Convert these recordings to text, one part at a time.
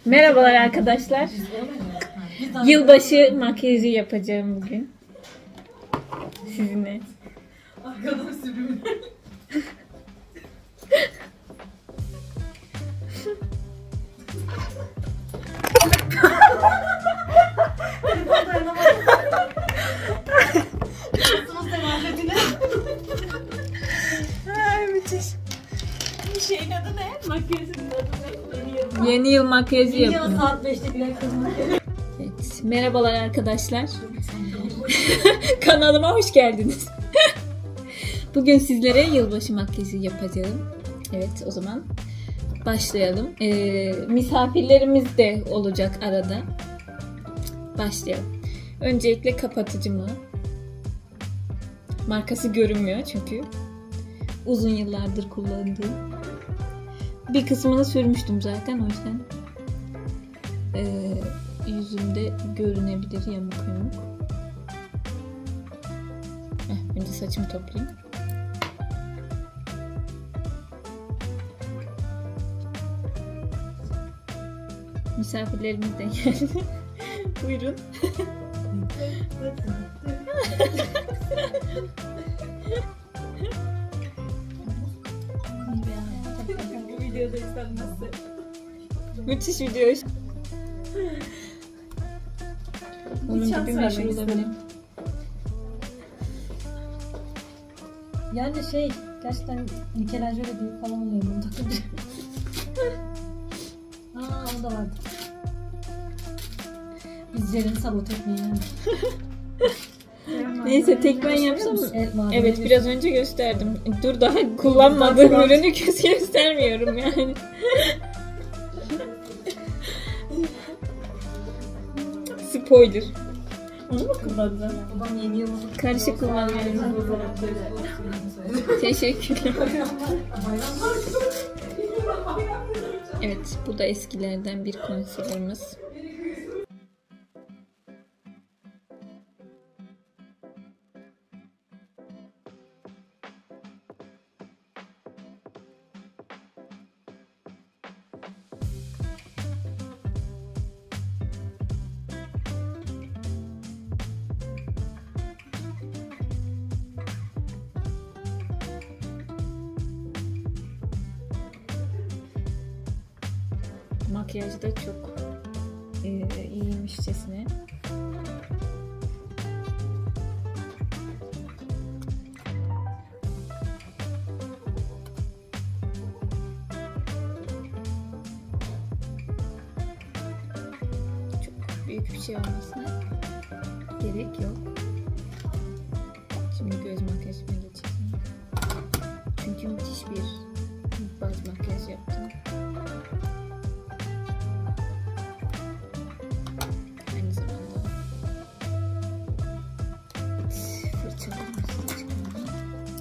Merhabalar arkadaşlar. Yılbaşı makyajı yapacağım bugün. Sizinle. Arkadan sürümün. Ay müthiş. Şeyin adı ne? Makyajın adı ne? Yeni yıl makyajı yapıyorum. Saat 5'te bile kızmak. Evet. Merhabalar arkadaşlar. Kanalıma hoş geldiniz. Bugün sizlere yılbaşı makyajı yapacağım. Evet, o zaman başlayalım. Misafirlerimiz de olacak arada. Başlayalım. Öncelikle kapatıcımı. Markası görünmüyor çünkü uzun yıllardır kullandığım. Bir kısmını sürmüştüm zaten, o yüzden yüzümde görünebilir yamuk yamuk. Önce saçımı toplayayım. Misafirlerimiz de geldi. Buyurun. Bu videoda izlenmezse. Müthiş video. Onun şans gibi vermek meşhur olabilir. istedim. Yani gerçekten Michelangelo gibi falan oluyor bunu takınca. O da vardı. Biz Ceren'i sabote etmeyi yani. Neyse, tek ben yapsam mı? Evet, Evet, biraz önce gösterdim. Dur, daha kullanmadığım ürünü göstermiyorum yani. Spoiler. Onu mu kullandın? Babam yeni yıl Karışık kullanıyorum. Teşekkürler. Evet, bu da eskilerden bir concealer'ımız. Makyajda çok iyiymişçesine. Çok büyük bir şey olmasına gerek yok. Şimdi göz makyajıma geçelim. Çünkü müthiş bir baz makyaj yaptım. Aynı zamanda fırçalarımızı çıkaralım.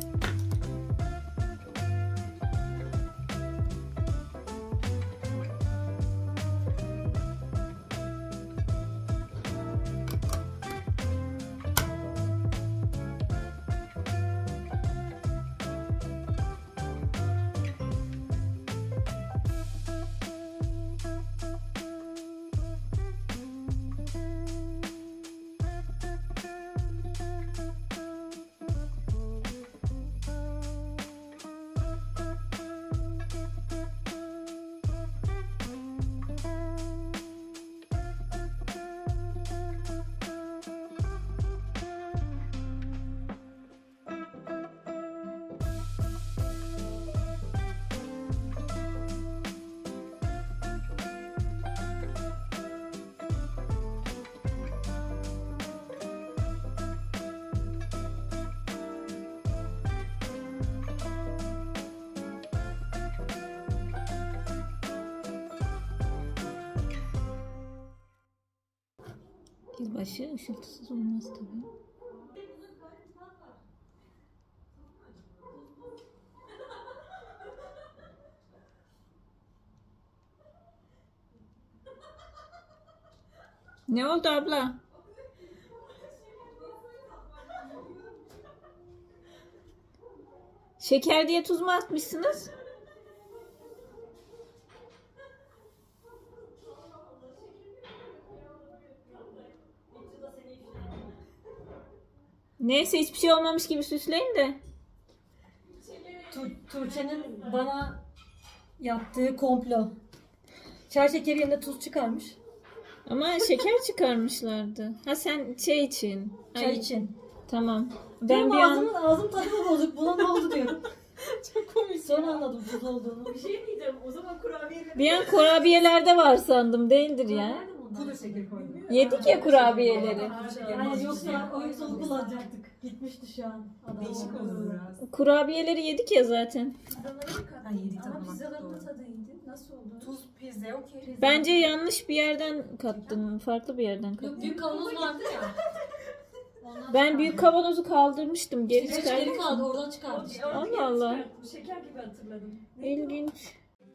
Yılbaşı ışıltısız olmaz tabii. Ne oldu abla? Şeker diye tuz mu atmışsınız? Neyse hiçbir şey olmamış gibi süsleyin de. Tuğçe'nin bana yaptığı komplo. Çay şekeri yerine tuz çıkarmış. Ama şeker çıkarmışlardı. Ha sen şey için. Çay için. Tamam. Ben bir ağzım tadı mı bozuk? Buna ne oldu diyorum. Çok komik. Sonra anladım tuz olduğunu. Bir şey diyeceğim. O zaman kurabiyeleri... Bir an kurabiyelerde var sandım. Değildir ya. Pudra şeker koydum. Yedik ya kurabiyeleri. Yani yoksa oyun sonu kullanacaktık. Gitmişti şu an. Değişik olur biraz. Kurabiyeleri yedik ya zaten. Ha, yedik Ama tabii. pizzaların da tadı iyiydi. Nasıl oldu? Tuz, pizza okey. Bence yanlış bir yerden kattın. Farklı bir yerden Yok, kattın. büyük kavanoz vardı ya. Ben büyük kavanozu kaldırmıştım. Geri Geri çıkardım. kaldı oradan çıkardı işte. Allah Allah. Şeker gibi hatırladım. İlginç.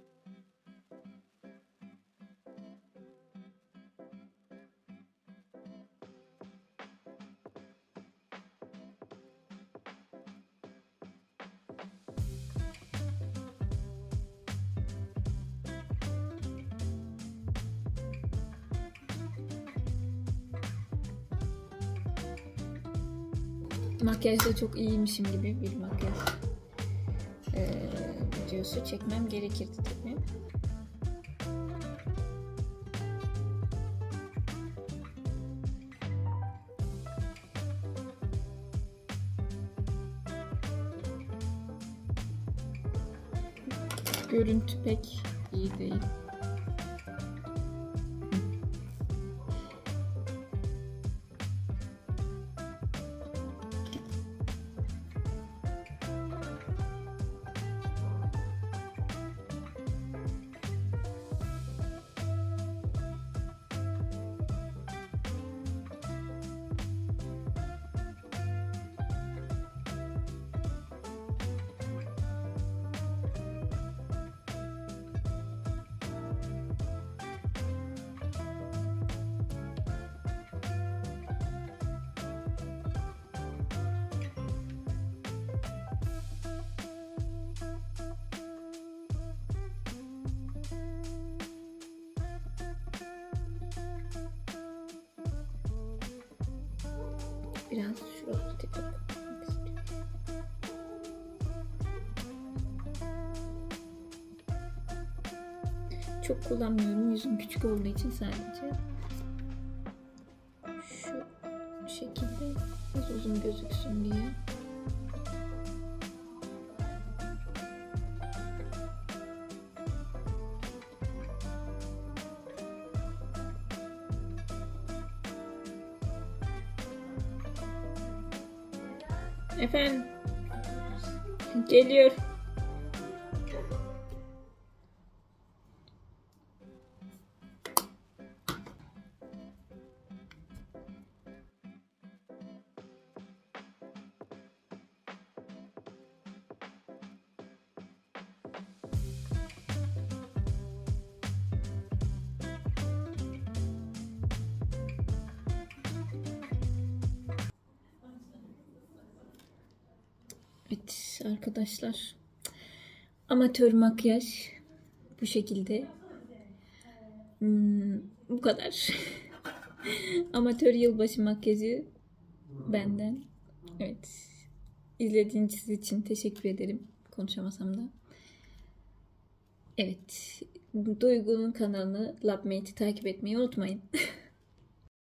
Makyajda çok iyiymişim gibi bir makyaj videosu çekmem gerekirdi tabii. Görüntü pek iyi değil. Biraz şurası tekrar kapatmak istiyorum. Çok kullanmıyorum. Yüzüm küçük olduğu için sadece. Şu şekilde biraz uzun gözüksün diye. Efendim. Geliyor. Evet arkadaşlar, amatör makyaj bu şekilde. Bu kadar. Amatör yılbaşı makyajı benden. Evet, izlediğiniz için teşekkür ederim, konuşamasam da. Evet, Duygu'nun kanalını Labmate'i takip etmeyi unutmayın.